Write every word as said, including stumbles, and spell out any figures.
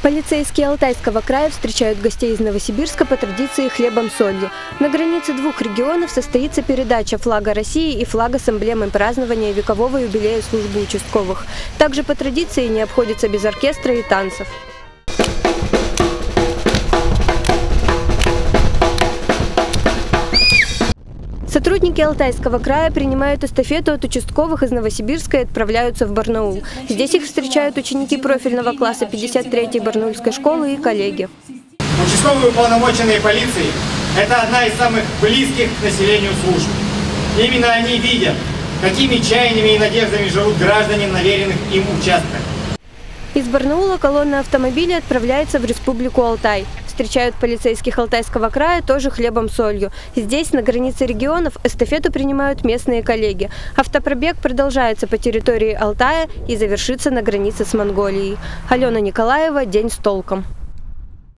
Полицейские Алтайского края встречают гостей из Новосибирска по традиции хлебом-солью. На границе двух регионов состоится передача флага России и флага с эмблемой празднования векового юбилея службы участковых. Также по традиции не обходится без оркестра и танцев. Сотрудники Алтайского края принимают эстафету от участковых из Новосибирска и отправляются в Барнаул. Здесь их встречают ученики профильного класса пятьдесят третьей Барнаульской школы и коллеги. Участковые уполномоченные полиции – это одна из самых близких к населению служб. Именно они видят, какими чаяниями и надеждами живут граждане на веренных им участках. Из Барнаула колонна автомобилей отправляется в Республику Алтай. Встречают полицейских Алтайского края тоже хлебом-солью. Здесь, на границе регионов, эстафету принимают местные коллеги. Автопробег продолжается по территории Алтая и завершится на границе с Монголией. Алена Николаева, «День с толком».